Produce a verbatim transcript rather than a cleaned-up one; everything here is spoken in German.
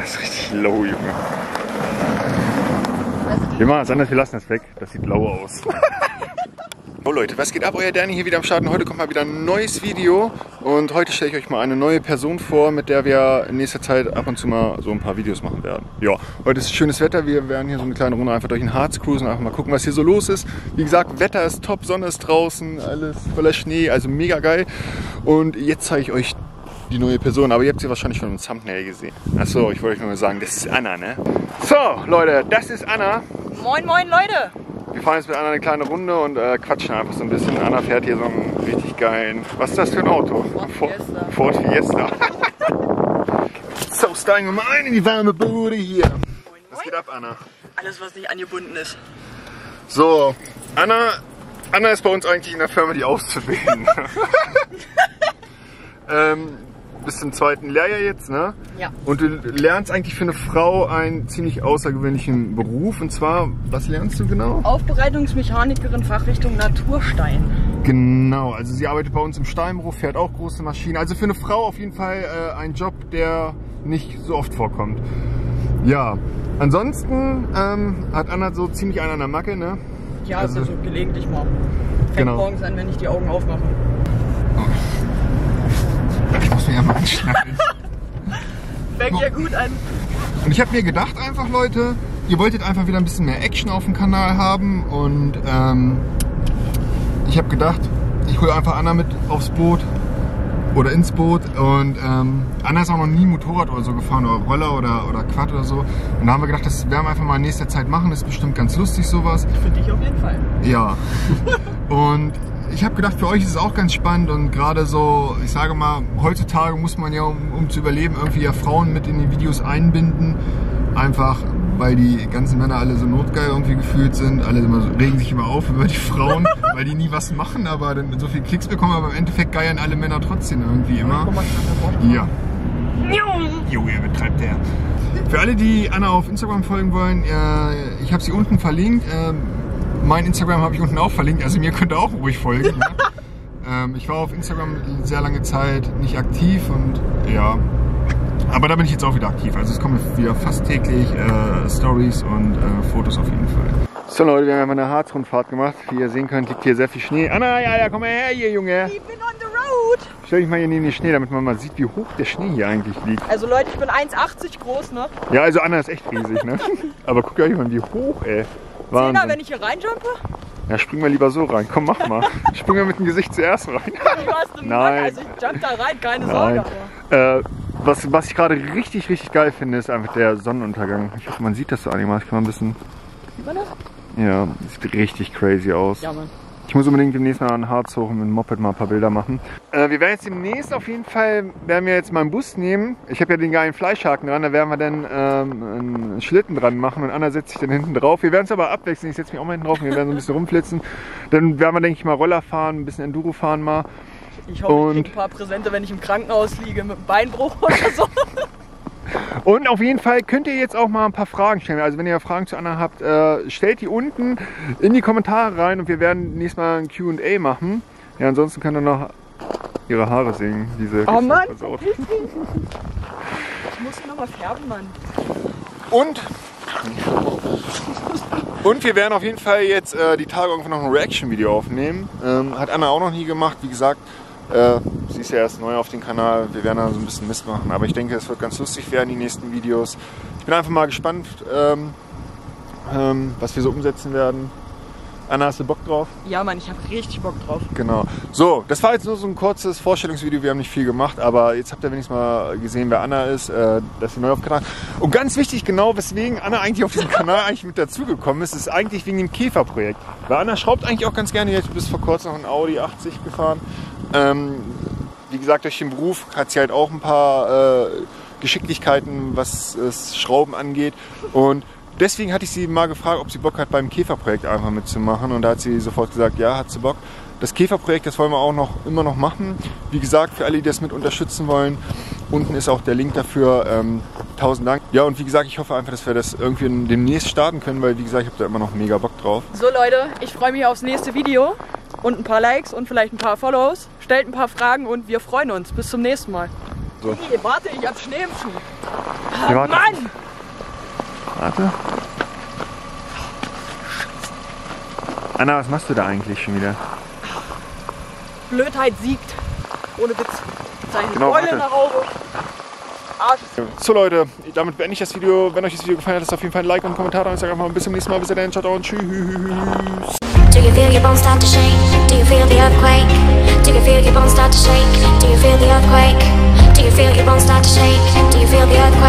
Das ist richtig low, Junge. Wir machen das anders, wir lassen das weg. Das sieht low aus. Oh Leute, was geht ab? Euer Danny hier wieder am Start und heute kommt mal wieder ein neues Video und heute stelle ich euch mal eine neue Person vor, mit der wir in nächster Zeit ab und zu mal so ein paar Videos machen werden. Ja, heute ist schönes Wetter, wir werden hier so eine kleine Runde einfach durch den Harz cruisen, einfach mal gucken, was hier so los ist. Wie gesagt, Wetter ist top, Sonne ist draußen, alles voller Schnee, also mega geil. Und jetzt zeige ich euch die neue Person, aber ihr habt sie wahrscheinlich schon im Thumbnail gesehen. Achso, ich wollte euch nur sagen, das ist Anna, ne? So, Leute, das ist Anna. Moin, moin, Leute! Wir fahren jetzt mit Anna eine kleine Runde und äh, quatschen einfach so ein bisschen. Anna fährt hier so einen richtig geilen... Was ist das für ein Auto? Ford Fiesta. Ford Fiesta. So, steigen wir mal ein in die warme Bude hier. Moin, moin. Was geht ab, Anna? Alles, was nicht angebunden ist. So, Anna, Anna ist bei uns eigentlich in der Firma die Auszubildende. ähm, bis zum zweiten Lehrjahr jetzt, ne? Ja. Und du lernst eigentlich für eine Frau einen ziemlich außergewöhnlichen Beruf. Und zwar, was lernst du genau? Aufbereitungsmechanikerin, Fachrichtung Naturstein. Genau, also sie arbeitet bei uns im Steinberuf, fährt auch große Maschinen. Also für eine Frau auf jeden Fall äh, ein Job, der nicht so oft vorkommt. Ja, ansonsten ähm, hat Anna so ziemlich einen an der Macke, ne? Ja, also, also gelegentlich mal. Fängt genau. morgens an, wenn ich die Augen aufmache. Ich muss mir ja mal anschneiden. Fängt ja gut an. Und ich habe mir gedacht einfach, Leute, ihr wolltet einfach wieder ein bisschen mehr Action auf dem Kanal haben. Und ähm, ich habe gedacht, ich hole einfach Anna mit aufs Boot oder ins Boot. Und ähm, Anna ist auch noch nie Motorrad oder so gefahren oder Roller oder, oder Quad oder so. Und da haben wir gedacht, das werden wir einfach mal in nächster Zeit machen. Das ist bestimmt ganz lustig sowas. Für dich auf jeden Fall. Ja. Und ich habe gedacht, für euch ist es auch ganz spannend und gerade so, ich sage mal, heutzutage muss man ja, um, um zu überleben, irgendwie ja Frauen mit in die Videos einbinden. Einfach, weil die ganzen Männer alle so notgeil irgendwie gefühlt sind. Alle immer so, regen sich immer auf über die Frauen, weil die nie was machen, aber dann so viel Klicks bekommen. Aber im Endeffekt geiern alle Männer trotzdem irgendwie immer. Ja. Junge, betreibt der. Für alle, die Anna auf Instagram folgen wollen, äh, ich habe sie unten verlinkt. Äh, Mein Instagram habe ich unten auch verlinkt, also mir könnt ihr auch ruhig folgen. Ne? ähm, ich war auf Instagram sehr lange Zeit nicht aktiv und ja, aber da bin ich jetzt auch wieder aktiv. Also es kommen wieder fast täglich äh, Stories und äh, Fotos auf jeden Fall. So Leute, wir haben einfach eine Harzrundfahrt gemacht. Wie ihr sehen könnt, liegt hier sehr viel Schnee. Anna, ja, ja, komm mal her hier, Junge. Ich bin on the road. Stell dich mal hier neben den Schnee, damit man mal sieht, wie hoch der Schnee hier eigentlich liegt. Also Leute, ich bin eins achtzig groß, ne? Ja, also Anna ist echt riesig, ne? Aber guckt euch mal, wie hoch, ey. Zehner, wenn ich hier reinjumpe? Ja, spring mal lieber so rein. Komm, mach mal. Spring mal mit dem Gesicht zuerst rein. Du hast einen Mann, also ich jump da rein, keine Sorge. Äh, was, was ich gerade richtig, richtig geil finde, ist einfach der Sonnenuntergang. Ich hoffe, man sieht das so einigermaßen. Kann man ein bisschen... Sieht man das? Ja, sieht richtig crazy aus. Ja, Mann. Ich muss unbedingt demnächst mal an Harz hoch und mit dem Moped mal ein paar Bilder machen. Äh, wir werden jetzt demnächst auf jeden Fall, werden wir jetzt mal einen Bus nehmen. Ich habe ja den geilen Fleischhaken dran, da werden wir dann ähm, einen Schlitten dran machen und Anna setzt sich dann hinten drauf. Wir werden es aber abwechseln, ich setze mich auch mal hinten drauf und wir werden so ein bisschen rumflitzen. Dann werden wir, denke ich mal, Roller fahren, ein bisschen Enduro fahren mal. Ich hoffe, und ich kriege ein paar Präsente, wenn ich im Krankenhaus liege mit einem Beinbruch oder so. Und auf jeden Fall könnt ihr jetzt auch mal ein paar Fragen stellen. Also wenn ihr Fragen zu Anna habt, äh, stellt die unten in die Kommentare rein und wir werden nächstes Mal ein Q und A machen. Ja, ansonsten könnt ihr noch ihre Haare sehen. Diese oh Mann! Versaut. Ich muss sie nochmal färben, Mann. Und, und wir werden auf jeden Fall jetzt äh, die Tage irgendwann noch ein Reaction-Video aufnehmen. Ähm, hat Anna auch noch nie gemacht, wie gesagt. Äh, sie ist ja erst neu auf dem Kanal, wir werden da so ein bisschen Mist machen, aber ich denke, es wird ganz lustig werden, die nächsten Videos. Ich bin einfach mal gespannt, ähm, ähm, was wir so umsetzen werden. Anna, hast du Bock drauf? Ja, Mann, ich habe richtig Bock drauf. Genau. So, das war jetzt nur so ein kurzes Vorstellungsvideo, wir haben nicht viel gemacht, aber jetzt habt ihr wenigstens mal gesehen, wer Anna ist, äh, dass sie neu auf dem Kanal ist. Und ganz wichtig, genau weswegen Anna eigentlich auf diesem Kanal eigentlich mit dazugekommen ist, ist eigentlich wegen dem Käferprojekt. Weil Anna schraubt eigentlich auch ganz gerne, jetzt bis vor kurzem noch einen Audi achtzig gefahren. Ähm, wie gesagt, durch den Beruf hat sie halt auch ein paar äh, Geschicklichkeiten, was das Schrauben angeht. Und deswegen hatte ich sie mal gefragt, ob sie Bock hat, beim Käferprojekt einfach mitzumachen. Und da hat sie sofort gesagt, ja, hat sie Bock. Das Käferprojekt, das wollen wir auch noch immer noch machen. Wie gesagt, für alle, die das mit unterstützen wollen, unten ist auch der Link dafür. Ähm, tausend Dank. Ja, und wie gesagt, ich hoffe einfach, dass wir das irgendwie demnächst starten können, weil wie gesagt, ich habe da immer noch mega Bock drauf. So Leute, ich freue mich aufs nächste Video und ein paar Likes und vielleicht ein paar Follows. Stellt ein paar Fragen und wir freuen uns. Bis zum nächsten Mal. So. Okay, warte, ich hab Schnee im Schuh. Ja, warte. Mann! Warte. Anna, was machst du da eigentlich schon wieder? Blödheit siegt. Ohne Witz. Seine Genau, Beule warte. nach Auge. Arsch. So Leute, damit beende ich das Video. Wenn euch das Video gefallen hat, lasst auf jeden Fall ein Like und einen Kommentar da und ich sage einfach mal bis zum nächsten Mal. Bis dann, ciao, ciao und tschüss. Do you feel your bones start to shake? Do you feel the earthquake? Do you feel your bones start to shake? Do you feel the earthquake? Do you feel your bones start to shake? Do you feel the earthquake?